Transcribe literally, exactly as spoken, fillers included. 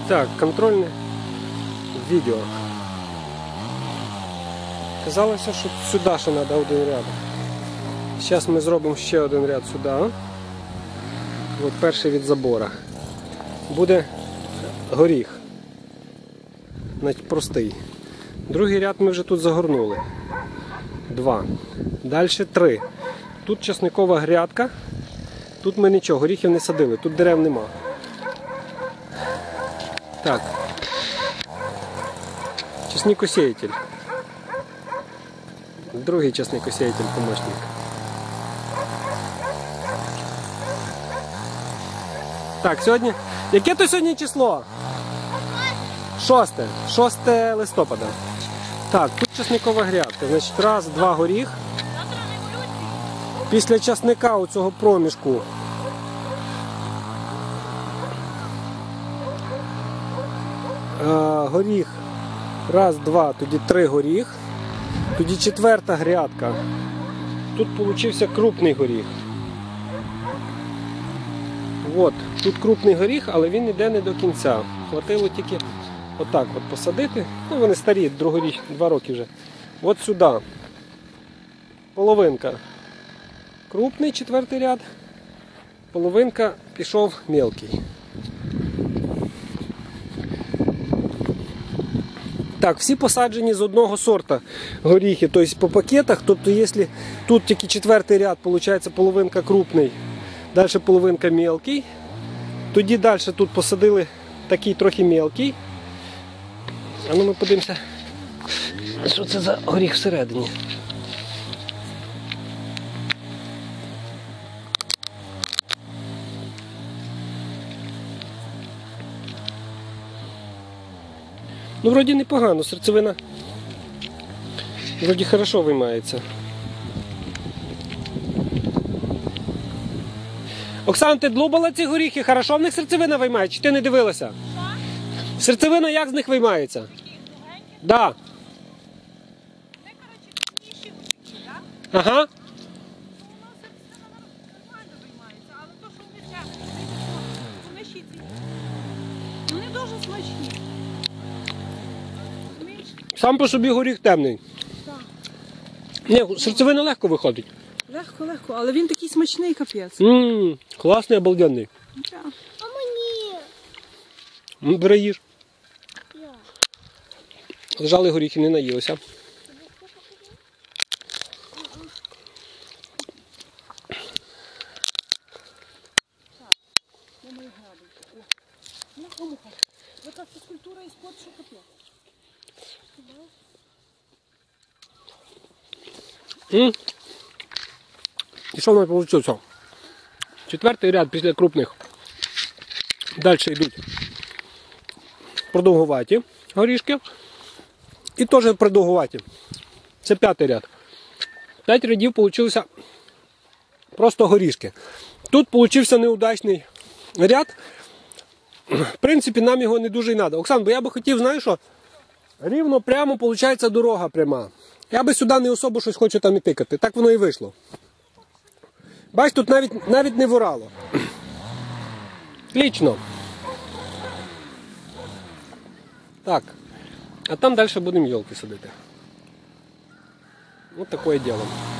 Так, контрольне відео. Казалося, що сюди ще треба один ряд. Зараз ми зробимо ще один ряд сюди. От перший від забора. Буде горіх. Значить, простий. Другий ряд ми вже тут загорнули. Два. Далі три. Тут часникова грядка. Тут ми нічого, горіхів не садили, тут дерев нема. Так. Часникосеятель. Другий часникосеятель помощник. Так, сьогодні... Яке то сьогодні число? Шосте. Шосте листопада. Так, тут часникова грядка. Значить, раз, два горіх. Після часника у цього проміжку а, горіх. Раз, два, тоді три горіх. Тоді четверта грядка. Тут получився крупний горіх. От, тут крупний горіх, але він йде не до кінця. Хватило тільки отак от посадити. Ну, вони старі, другоріч, два роки вже. От сюди. Половинка. Крупний четвертий ряд. Половинка пішов мелкий. Так, всі посаджені з одного сорта горіхи, тобто по пакетах. Тобто, якщо тут тільки четвертий ряд, виходить половинка крупний, далі половинка мелкий. Тоді далі тут посадили такий трохи мелкий. А ну ми подивимося, що це за горіх всередині. Ну, вроді непогано, серцевина вроді хорошо виймається. Оксана, ти длубала ці горіхи? Хорошо в них серцевина виймає? Чи ти не дивилася? Що? Серцевина як з них виймається? Так. Да. Це, коротше, пізніші горіхи, так? Ага. Ну, воно серцевина нормально виймається, але то, що вони тягнуть, вони ще ці. Вони дуже смачні. Сам по собі горіх темний. Так. Ні, серцевина легко виходить. Легко, легко, але він такий смачний, капець. Ммм, класний, обалденний. Так. А мені? Ну, бери їж. Я. Лежали горіхи, не наїлися. Така фізкультура і спорт, що капець. М? І що в мене вийшло? Четвертий ряд після крупних. Далі йдуть продовгуваті горішки. І теж продовгуваті. Це п'ятий ряд. П'ять рядів вийшло просто горішки. Тут вийшов неудачний ряд. В принципі, нам його не дуже й треба. Оксан, бо я би хотів, знаєш що, рівно прямо, виходить, дорога пряма. Я би сюди не особо щось хочу там і тикати. Так воно і вийшло. Бач, тут навіть, навіть не ворало. Отлично. Так. А там далі будемо йолки садити. Ось таке діло.